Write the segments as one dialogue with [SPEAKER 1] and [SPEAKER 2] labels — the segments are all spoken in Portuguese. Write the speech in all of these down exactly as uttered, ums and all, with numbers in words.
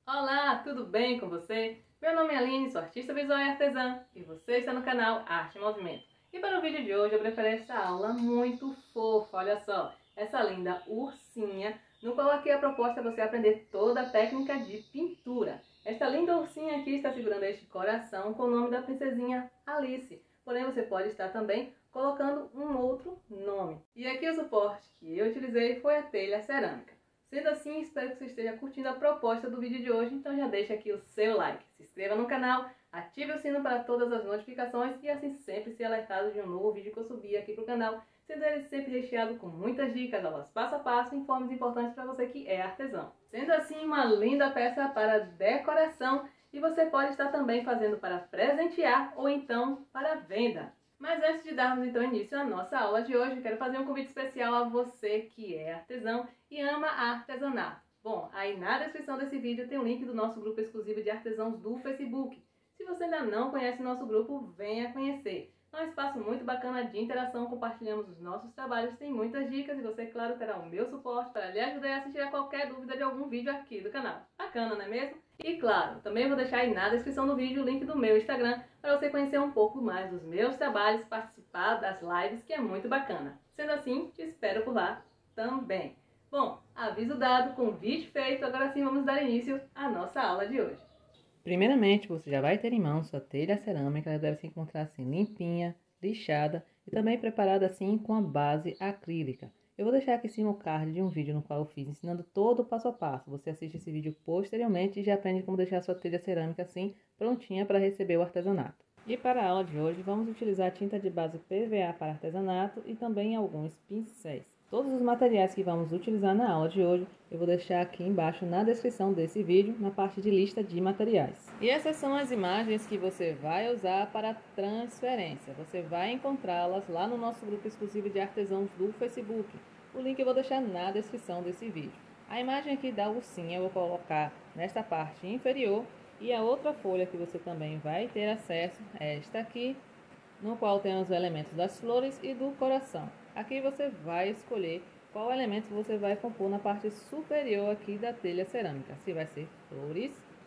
[SPEAKER 1] Olá, tudo bem com você? Meu nome é Aline, sou artista visual e artesã e você está no canal Arte em Movimento. E para o vídeo de hoje eu preparei essa aula muito fofa, olha só, essa linda ursinha, no qual aqui a proposta é você aprender toda a técnica de pintura. Esta linda ursinha aqui está segurando este coração com o nome da princesinha Alice, porém você pode estar também colocando um outro nome. E aqui o suporte que eu utilizei foi a telha cerâmica. Sendo assim, espero que você esteja curtindo a proposta do vídeo de hoje, então já deixa aqui o seu like, se inscreva no canal, ative o sino para todas as notificações e assim sempre ser alertado de um novo vídeo que eu subir aqui para o canal, sendo ele sempre recheado com muitas dicas, aulas passo a passo e informes importantes para você que é artesão. Sendo assim, uma linda peça para decoração e você pode estar também fazendo para presentear ou então para venda. Mas antes de darmos então início à nossa aula de hoje, quero fazer um convite especial a você que é artesão e ama artesanato. Bom, aí na descrição desse vídeo tem o um link do nosso grupo exclusivo de artesãos do Facebook. Se você ainda não conhece o nosso grupo, venha conhecer. É um espaço muito bacana de interação, compartilhamos os nossos trabalhos, tem muitas dicas e você, claro, terá o meu suporte para lhe ajudar a assistir a qualquer dúvida de algum vídeo aqui do canal. Bacana, não é mesmo? E claro, também vou deixar aí na descrição do vídeo o link do meu Instagram para você conhecer um pouco mais dos meus trabalhos, participar das lives, que é muito bacana. Sendo assim, te espero por lá também. Bom, aviso dado, convite feito, agora sim vamos dar início à nossa aula de hoje. Primeiramente, você já vai ter em mão sua telha cerâmica, ela deve se encontrar assim limpinha, lixada e também preparada assim com a base acrílica. Eu vou deixar aqui em cima o card de um vídeo no qual eu fiz ensinando todo o passo a passo. Você assiste esse vídeo posteriormente e já aprende como deixar a sua telha cerâmica assim prontinha para receber o artesanato. E para a aula de hoje vamos utilizar tinta de base P V A para artesanato e também alguns pincéis. Todos os materiais que vamos utilizar na aula de hoje eu vou deixar aqui embaixo na descrição desse vídeo, na parte de lista de materiais. E essas são as imagens que você vai usar para transferência. Você vai encontrá-las lá no nosso grupo exclusivo de artesãos do Facebook. O link eu vou deixar na descrição desse vídeo. A imagem aqui da ursinha eu vou colocar nesta parte inferior e a outra folha que você também vai ter acesso é esta aqui, no qual tem os elementos das flores e do coração. Aqui você vai escolher qual elemento você vai compor na parte superior aqui da telha cerâmica. Se vai ser flores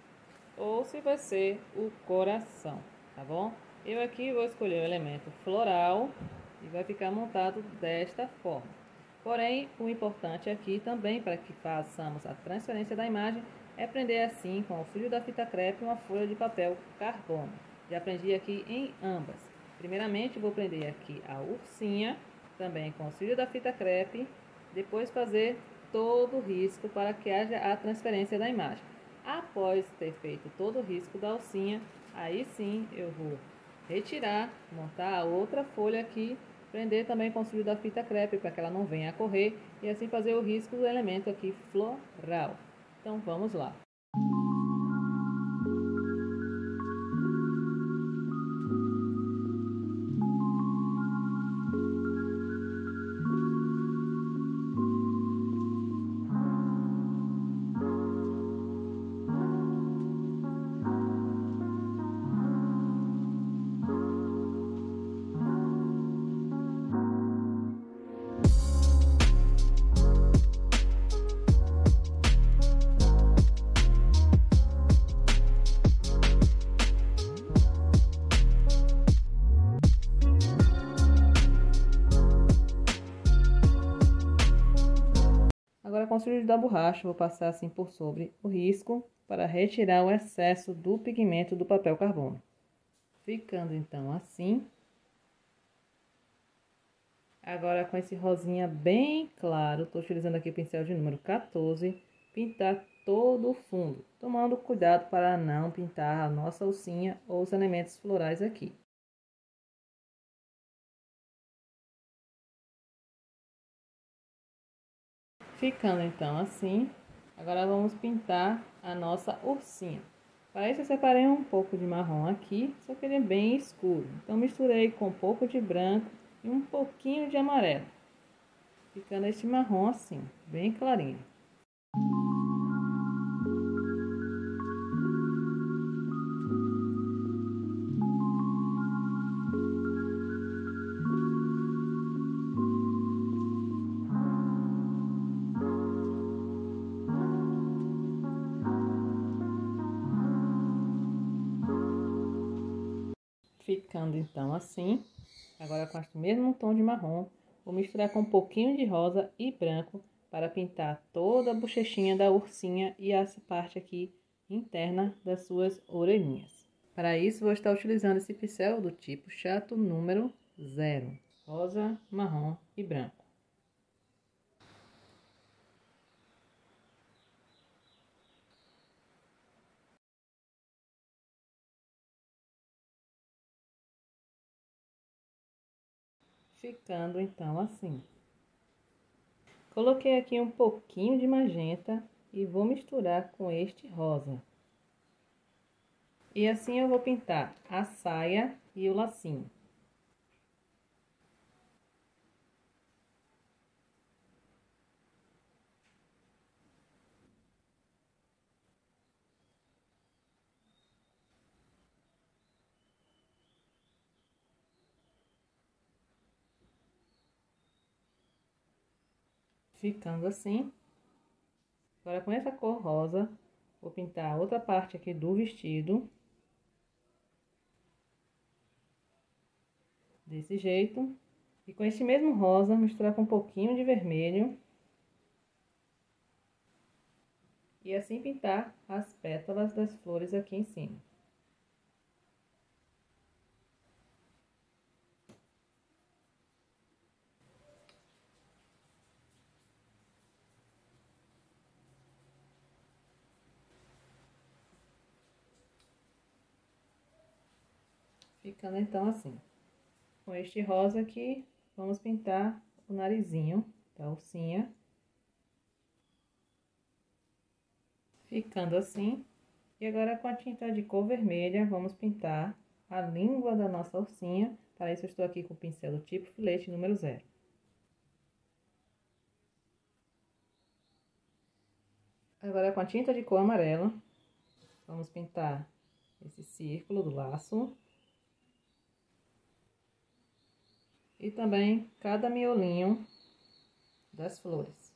[SPEAKER 1] ou se vai ser o coração, tá bom? Eu aqui vou escolher o elemento floral e vai ficar montado desta forma. Porém, o importante aqui também para que façamos a transferência da imagem é prender assim com o fio da fita crepe uma folha de papel carbono. Já prendi aqui em ambas. Primeiramente vou prender aqui a ursinha, também com o fio da fita crepe, depois fazer todo o risco para que haja a transferência da imagem. Após ter feito todo o risco da ursinha, aí sim eu vou retirar, montar a outra folha aqui, prender também com o fio da fita crepe para que ela não venha a correr e assim fazer o risco do elemento aqui floral. Então vamos lá. Agora, com o auxílio da borracha, vou passar assim por sobre o risco para retirar o excesso do pigmento do papel carbono. Ficando então assim. Agora, com esse rosinha bem claro, estou utilizando aqui o pincel de número quatorze, pintar todo o fundo, tomando cuidado para não pintar a nossa ursinha ou os elementos florais aqui. Ficando então assim, agora vamos pintar a nossa ursinha. Para isso eu separei um pouco de marrom aqui, só que ele é bem escuro. Então misturei com um pouco de branco e um pouquinho de amarelo. Ficando este marrom assim, bem clarinho. Ficando então assim. Agora com este mesmo tom de marrom, vou misturar com um pouquinho de rosa e branco para pintar toda a bochechinha da ursinha e essa parte aqui interna das suas orelhinhas. Para isso, vou estar utilizando esse pincel do tipo chato número zero, rosa, marrom e branco. Ficando então assim. Coloquei aqui um pouquinho de magenta e vou misturar com este rosa. E assim eu vou pintar a saia e o lacinho. Ficando assim. Agora com essa cor rosa, vou pintar a outra parte aqui do vestido. Desse jeito. E com esse mesmo rosa, misturar com um pouquinho de vermelho. E assim pintar as pétalas das flores aqui em cima. Ficando então assim. Com este rosa aqui, vamos pintar o narizinho da ursinha. Ficando assim. E agora com a tinta de cor vermelha, vamos pintar a língua da nossa ursinha. Para isso eu estou aqui com o pincel do tipo filete número zero. Agora com a tinta de cor amarela, vamos pintar esse círculo do laço. E também cada miolinho das flores.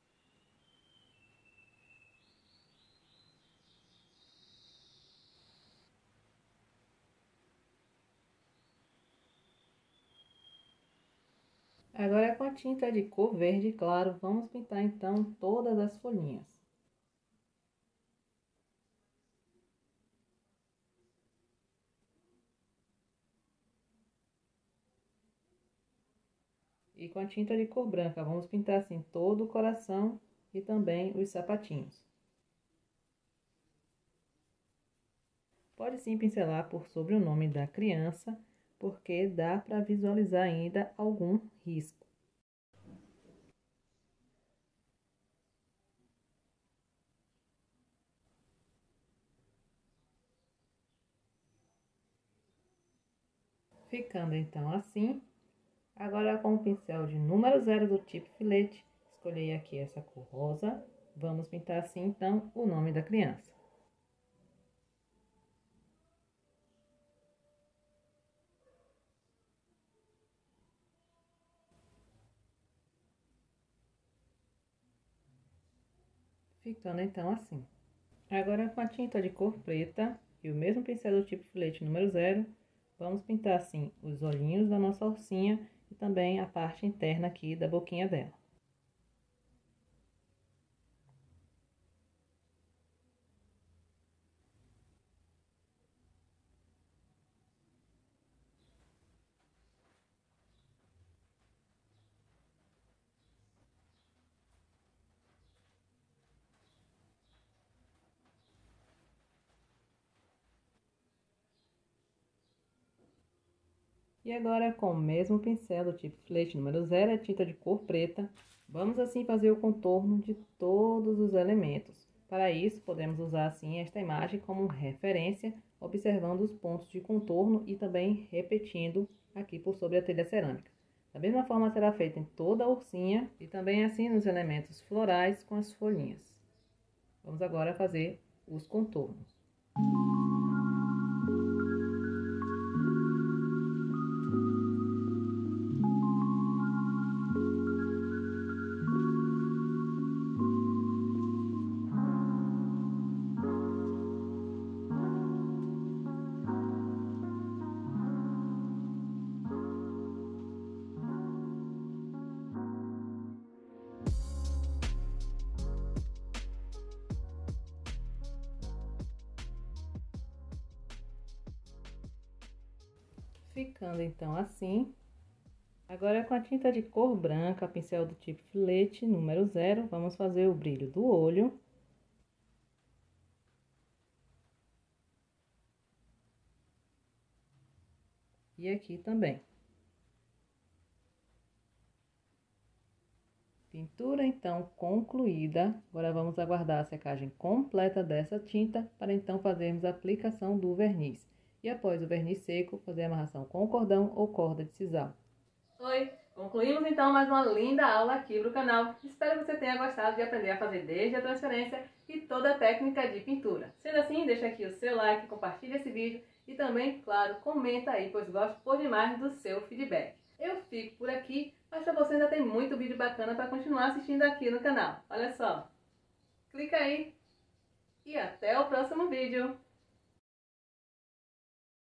[SPEAKER 1] Agora com a tinta de cor verde claro, vamos pintar então todas as folhinhas. E com a tinta de cor branca, vamos pintar assim todo o coração e também os sapatinhos. Pode sim pincelar por sobre o nome da criança, porque dá para visualizar ainda algum risco. Ficando então assim. Agora com o pincel de número zero do tipo filete, escolhi aqui essa cor rosa. Vamos pintar assim então o nome da criança. Ficando então assim. Agora com a tinta de cor preta e o mesmo pincel do tipo filete número zero, vamos pintar assim os olhinhos da nossa ursinha e também a parte interna aqui da boquinha dela. E agora, com o mesmo pincel do tipo filete número zero, a tinta de cor preta, vamos assim fazer o contorno de todos os elementos. Para isso, podemos usar assim esta imagem como referência, observando os pontos de contorno e também repetindo aqui por sobre a telha cerâmica. Da mesma forma será feita em toda a ursinha e também assim nos elementos florais com as folhinhas. Vamos agora fazer os contornos. Ficando então assim. Agora com a tinta de cor branca, pincel do tipo filete número zero, vamos fazer o brilho do olho. E aqui também. Pintura então concluída. Agora vamos aguardar a secagem completa dessa tinta para então fazermos a aplicação do verniz. E após o verniz seco, fazer a amarração com cordão ou corda de sisal. Oi! Concluímos então mais uma linda aula aqui pro canal. Espero que você tenha gostado de aprender a fazer desde a transferência e toda a técnica de pintura. Sendo assim, deixa aqui o seu like, compartilha esse vídeo e também, claro, comenta aí, pois gosto por demais do seu feedback. Eu fico por aqui, mas para você ainda tem muito vídeo bacana para continuar assistindo aqui no canal. Olha só, clica aí e até o próximo vídeo.